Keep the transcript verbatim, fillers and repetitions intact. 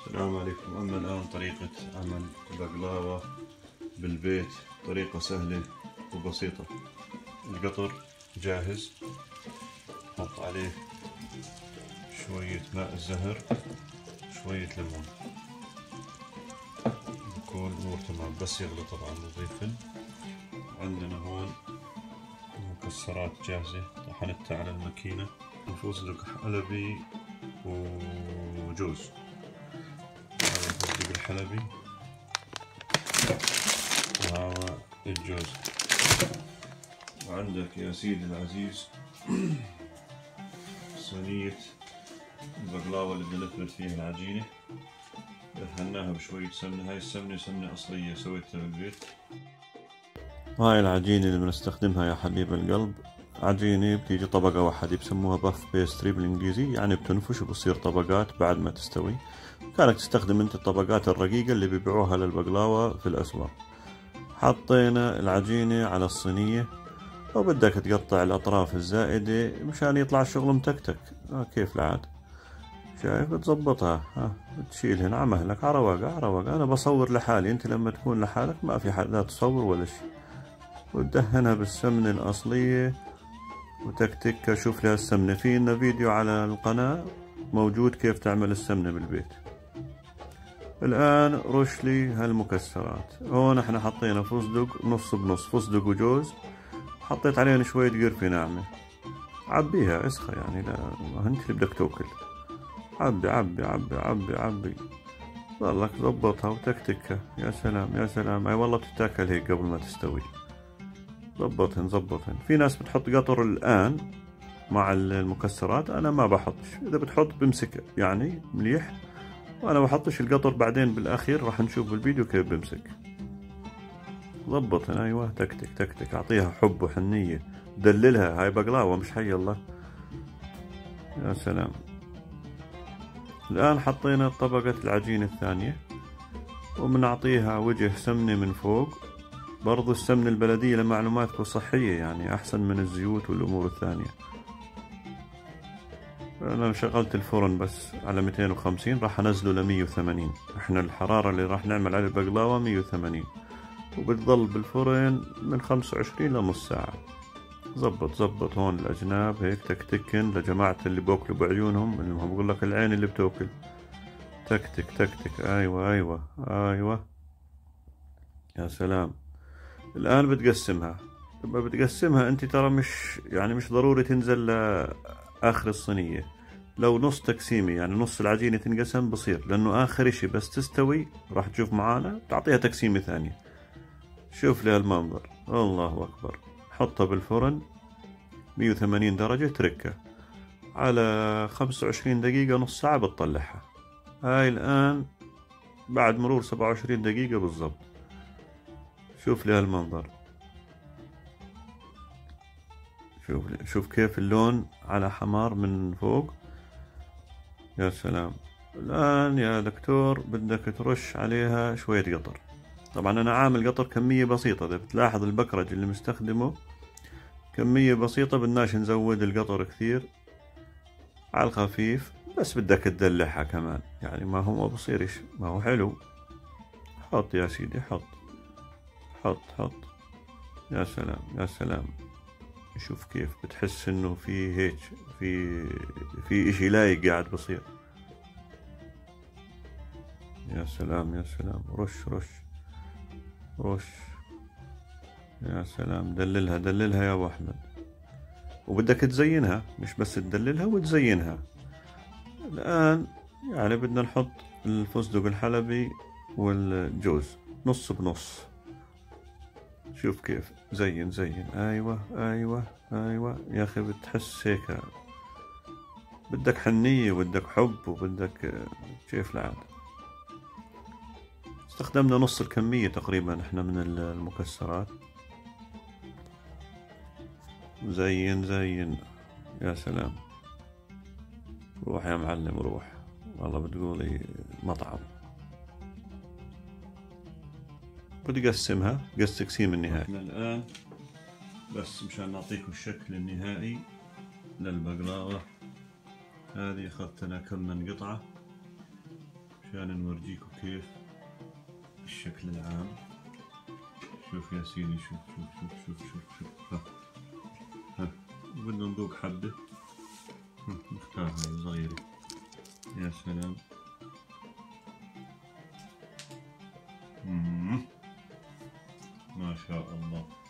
السلام عليكم. أما الآن طريقة عمل بقلاوة بالبيت، طريقة سهلة وبسيطة. القطر جاهز، نحط عليه شوية ماء الزهر، شوية ليمون، بكون الأمور تمام. بس يغلي طبعا نضيفن. عندنا هون مكسرات جاهزة طحنتها على الماكينة، وفستق حلبي وجوز. هذا الفستق الحلبي وهذا الجوز. وعندك يا سيدي العزيز صينية البقلاوة اللي بدنا نفرد فيها العجينة. دهناها بشوية سمنة. هاي السمنة سمنة أصلية سويتها بالبيت. هاي العجينة اللي بنستخدمها يا حبيب القلب، عجينة بتيجي طبقة واحدة، بسموها باف بيستري بالإنجليزي، يعني بتنفش وبصير طبقات بعد ما تستوي. كانك تستخدم انت الطبقات الرقيقة اللي بيبيعوها للبقلاوة في الأسواق. حطينا العجينة على الصينية، وبدك تقطع الأطراف الزائدة مشان يطلع الشغل متكتك. آه كيف العاد، شايف؟ بتظبطها، ها بتشيلهن على مهلك، على رواقة على رواقة. أنا بصور لحالي، أنت لما تكون لحالك ما في حد لا تصور ولا شي. وتدهنها بالسمنة الأصلية وتكتكها. شوف لها السمنة، في لنا فيديو على القناة موجود كيف تعمل السمنة بالبيت. الآن رش لي هالمكسرات. هون احنا حطينا فستق نص بنص، فستق وجوز، حطيت عليهم شوية قرفة ناعمة. عبيها اسخة يعني، لا ما انت اللي بدك تاكل. عبي عبي عبي عبي عبي، ضلك ضبطها وتكتكها. يا سلام يا سلام، اي والله بتتاكل هيك قبل ما تستوي. ضبطهن ضبطهن. في ناس بتحط قطر الآن مع المكسرات، أنا ما بحطش. إذا بتحط بمسك يعني مليح، وأنا بحطش القطر بعدين بالأخير، راح نشوف بالفيديو كيف بمسك. ضبطهن، أيوة تكتك تكتك، أعطيها حب وحنية، دللها. هاي بقلاوة مش حي الله. يا سلام. الآن حطينا طبقة العجينة الثانية، وبنعطيها وجه سمنة من فوق. برضو السمنة البلدية لمعلوماتكم صحية، يعني أحسن من الزيوت والأمور الثانية. أنا شغلت الفرن بس على مئتين وخمسين، راح أنزله ل مية وثمانين. إحنا الحرارة اللي راح نعمل عليه البقلاوة مية وثمانين، وبتظل بالفرن من خمسة وعشرين لنص ساعة. زبط زبط هون الأجناب هيك تكتكن لجماعة اللي بوكلوا بعيونهم، اللي هم بقول لك العين اللي بتوكل. تكتك تكتك، أيوة أيوة أيوة. يا سلام. الآن بتقسمها. لما بتقسمها أنت ترى مش يعني مش ضروري تنزل لآخر الصينية. لو نص تقسيمة يعني نص العجينة تنقسم بصير، لأنه آخر إشي بس تستوي راح تشوف معانا تعطيها تقسيمة ثانية. شوف لي هالمنظر، الله أكبر. حطها بالفرن مية وثمانين درجة، تركها على خمسة وعشرين دقيقة، نص ساعة بتطلعها. هاي الآن بعد مرور سبعة وعشرين دقيقة بالضبط. شوف لي هالمنظر، شوف شوف كيف اللون على حمار من فوق. يا سلام. الآن يا دكتور بدك ترش عليها شوية قطر. طبعا أنا عامل قطر كمية بسيطة، إذا بتلاحظ البكرج اللي مستخدمه كمية بسيطة، بدناش نزود القطر كثير، على الخفيف. بس بدك تدلعها كمان، يعني ما هو ما بصيرش، ما هو حلو. حط يا سيدي، حط حط حط. يا سلام يا سلام. شوف كيف بتحس انه في هيك في في اشي لايق قاعد بصير. يا سلام يا سلام. رش رش رش. يا سلام. دللها دللها يا ابو احمد. وبدك تزينها، مش بس تدللها وتزينها. الان يعني بدنا نحط الفستق الحلبي والجوز نص بنص. شوف كيف زين زين. ايوه ايوه ايوه يا اخي، بتحس هيك بدك حنية وبدك حب وبدك كيف العادة. استخدمنا نص الكمية تقريبا احنا من المكسرات. زين زين. يا سلام. روح يا معلم روح، والله بتقولي مطعم. بتقسمها قس تقسيم النهائي. احنا الآن بس مشان نعطيكم الشكل النهائي للبقلاوة هذه، أخذت أنا كم من قطعة مشان نورجيكم كيف الشكل العام. شوف يا سيدي، شوف شوف شوف شوف شوف شوف ها ها. بدنا نذوق حبة. نختار هاي صغيرة. يا سلام. مم. ما شاء الله.